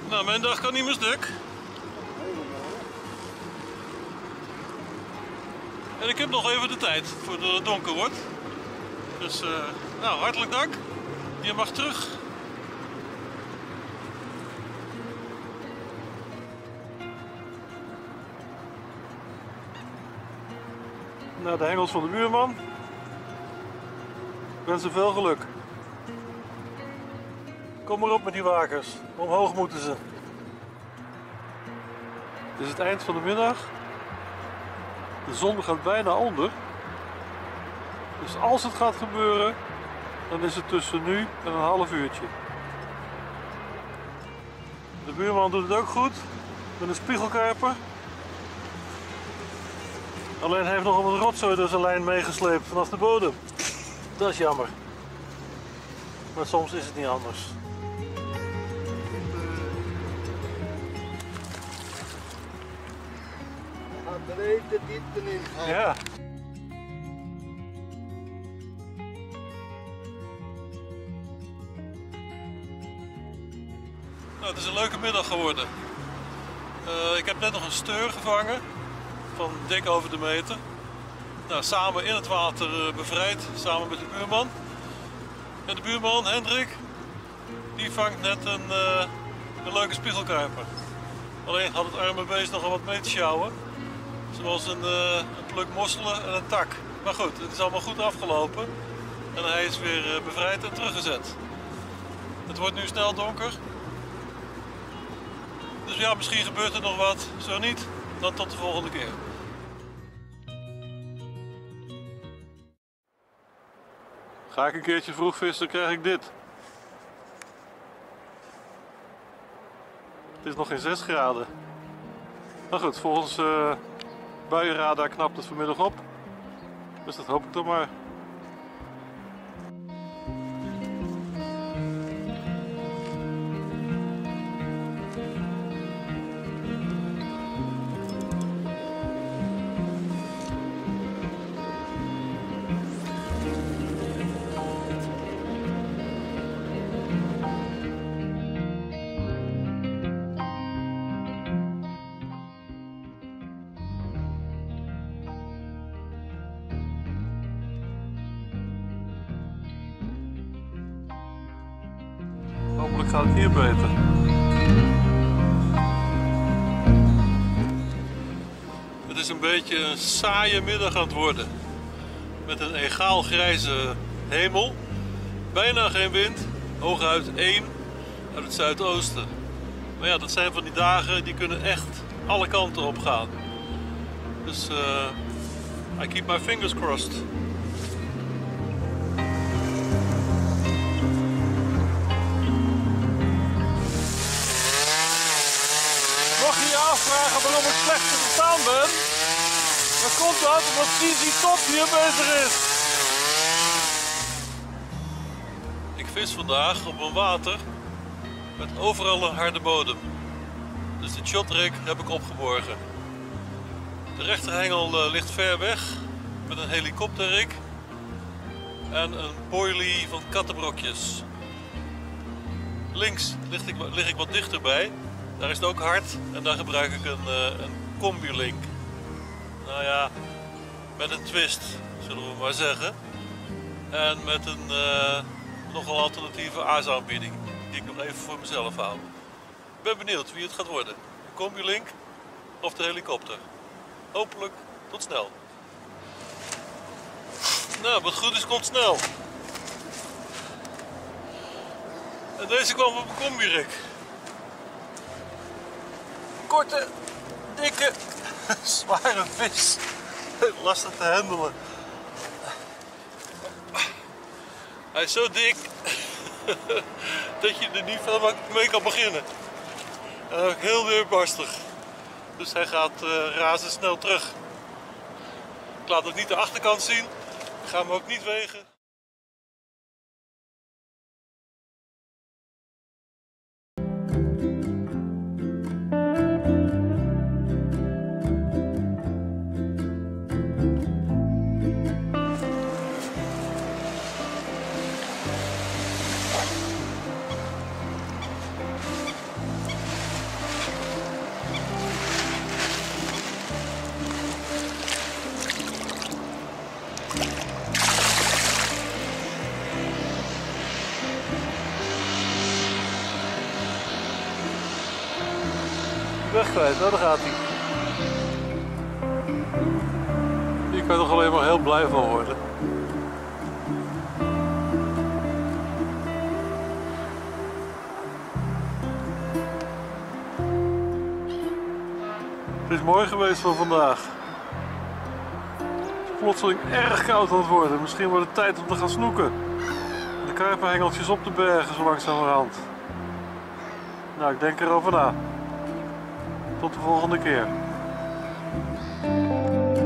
Nou, mijn dag kan niet meer stuk. En ik heb nog even de tijd voordat het donker wordt. Dus, nou, hartelijk dank. Je mag terug. Naar de hengels van de buurman. Ik wens ze veel geluk. Kom maar op met die wakers. Omhoog moeten ze. Het is het eind van de middag. De zon gaat bijna onder. Dus als het gaat gebeuren, dan is het tussen nu en een half uurtje. De buurman doet het ook goed met een spiegelkuiper. Alleen hij heeft nog wat rotzooi door zijn lijn meegesleept vanaf de bodem. Dat is jammer. Maar soms is het niet anders. De diepte in. Ja. Nou, het is een leuke middag geworden. Ik heb net nog een steur gevangen van dik over de meter. Nou, samen in het water bevrijd, samen met de buurman. En de buurman, Hendrik, die vangt net een leuke spiegelkuiper. Alleen had het arme beest nogal wat mee te sjouwen. Zoals een pluk mosselen en een tak. Maar goed, het is allemaal goed afgelopen. En hij is weer bevrijd en teruggezet. Het wordt nu snel donker. Dus ja, misschien gebeurt er nog wat. Zo niet, dan tot de volgende keer. Ga ik een keertje vroeg vissen, krijg ik dit. Het is nog geen 6 graden. Maar goed, volgens buienradar knapt het vanmiddag op. Dus dat hoop ik dan maar. Hopelijk gaat het hier beter. Het is een beetje een saaie middag aan het worden. Met een egaal grijze hemel. Bijna geen wind. Hooguit 1 uit het zuidoosten. Maar ja, dat zijn van die dagen die kunnen echt alle kanten op gaan. Dus I keep my fingers crossed. Vragen waarom ik slecht te verstaan ben, dan komt dat omdat Zizi Top hier bezig is. Ik vis vandaag op een water met overal een harde bodem. Dus de shotrig heb ik opgeborgen. De rechterhengel ligt ver weg met een helikopterrik en een boilie van kattenbrokjes. Links lig ik wat dichterbij. Daar is het ook hard en daar gebruik ik een combi-link. Nou ja, met een twist, zullen we maar zeggen. En met een nogal alternatieve aasaanbieding, die ik nog even voor mezelf hou. Ik ben benieuwd wie het gaat worden. De combi-link of de helikopter. Hopelijk tot snel. Nou, wat goed is, komt snel. En deze kwam op een combi-rik. Korte, dikke, zware vis. Lastig te handelen. Hij is zo dik dat je er niet veel mee kan beginnen. En ook heel weerbarstig. Dus hij gaat razendsnel terug. Ik laat ook niet de achterkant zien. Ik ga hem ook niet wegen. weg kwijt. Nou, daar gaat hij. Hier kan je toch alleen maar heel blij van worden. Het is mooi geweest van vandaag. Het is plotseling erg koud aan het worden. Misschien wordt het tijd om te gaan snoeken. De karpenhengeltjes op de bergen zo langzamerhand. Nou, ik denk erover na. Tot de volgende keer.